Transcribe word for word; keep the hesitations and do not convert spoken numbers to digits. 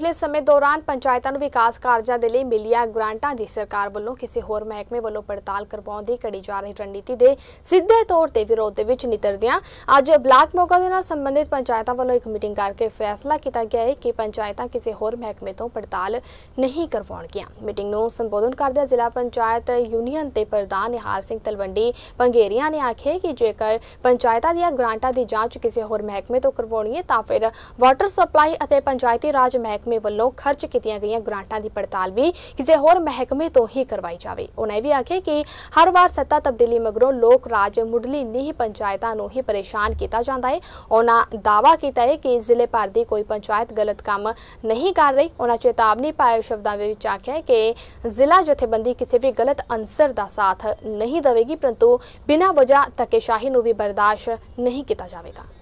पिछले समय दौरान पंचायतों विकास कार्यां दे लई मिलिया ग्रांटां दी सरकार वल्लों किसी होर महकमे वल्लों पड़ताल करवाउण दी कड़ी जा रही रणनीति दे सीधे तौर ते विरोध दे विच नितरदियां अज ब्लाक मोगा दे नाल संबंधित पंचायतों वल्लों एक मीटिंग करके फैसला किया गया है कि पंचायतां किसी होर महकमे तो पड़ताल नहीं करवाउणगियां। मीटिंग नूं संबोधन करदे जिला पंचायत यूनियन के प्रधान निहाल सिंह तलवंडी पंगेरिया ने आखे कि जेकर पंचायतां दीआं ग्रांटां दी जांच किसी होर महकमे तो करवाउणी है तां फिर वाटर सप्लाई अते पंचायती राज महकमे वल्लों खर्च कीतियां गईयां ग्रांटां दी पड़ताल भी किसी होर महकमे तो ही करवाई जावे। उन्हें भी आखे कि हर वार सत्ता तब्दीली मगरों लोक राज मुढ़ली नींह पंचायतां नूं ही परेशान किया जाता है। उन्होंने दावा किया है कि जिले भर की कोई पंचायत गलत काम नहीं कर रही। उन्होंने चेतावनी पाए शब्दों में आख्या है कि जिला जथेबंदी किसी भी गलत अंसर का साथ नहीं देगी, परंतु बिना वजह धक्केशाही नूं भी बर्दाश्त नहीं किया जाएगा।